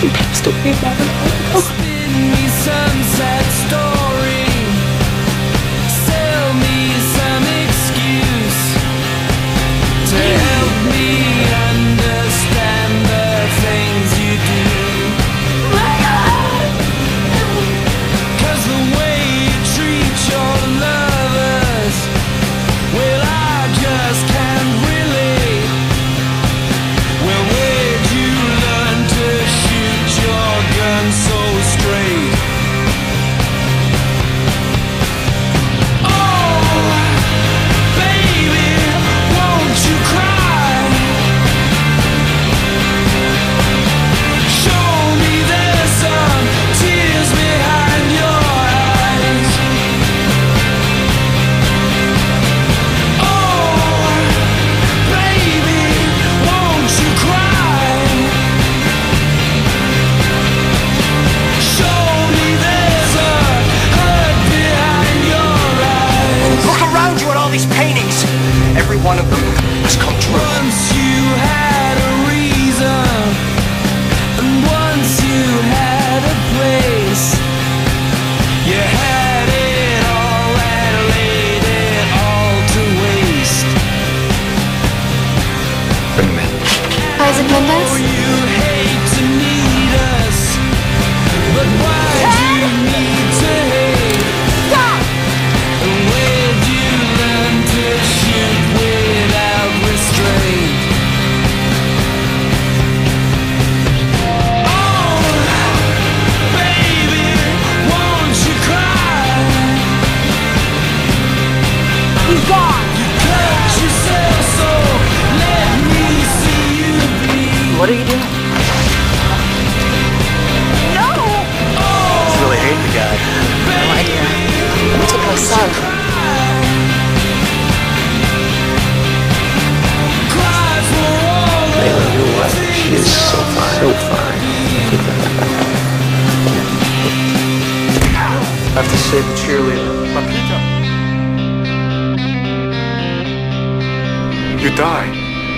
He passed away about an hour ago. Spin me some sad story. Sell me some excuse to help me understand the things you do. 'Cause the way you treat your lovers, well, I just can't relate. Well, where'd you learn to shoot your gun so straight? Oh, baby, won't you cry? Show me there's some tears behind your eyes. Oh, baby, won't you cry? Show me there's a hurt behind your eyes. Look around you at all these paintings. Every one of them has come true. Once you had a reason, and once you had a place, you had it all and laid it all to waste. Bring them in. Isaac Mendez? Oh, you hate to need us, but why do you need to hate? And where'd you learn to shoot without restraint? Oh, baby, won't you cry? He's gone. You cut yourself, so let me see you bleed. What are you doing? No! I really hate the guy. No idea. We took my son. Layla, you're right. She is so fine. So fine. I have to save the cheerleader. Papito. You die.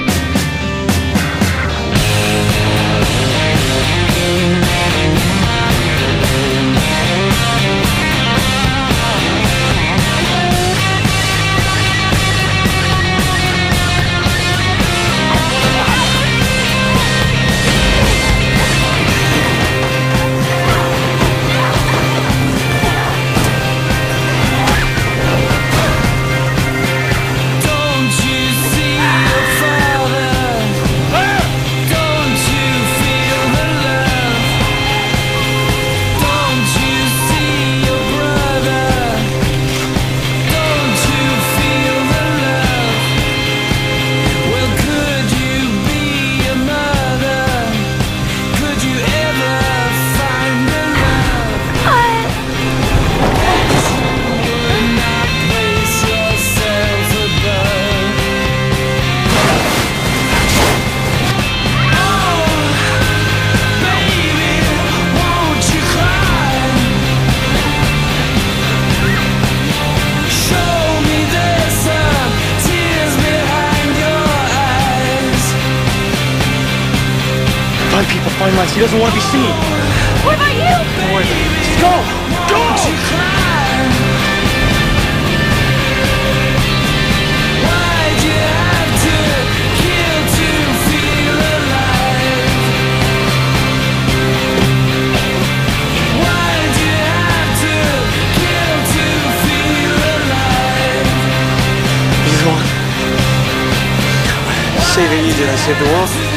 don't you see your father? Don't you feel the love? Don't you see your brother? Don't you feel the love? Well, could you be a mother? Could you ever find the love? Would not place yourself above. Oh, baby, won't you cry? Show me there's some tears behind your eyes. Find people, find lights. He doesn't want to be seen. What about you? Don't worry. Just go. Won't you cry? Why'd you have to kill to feel alive? Why'd you have to kill to feel alive? He's gone. Saving you did. I saved the world.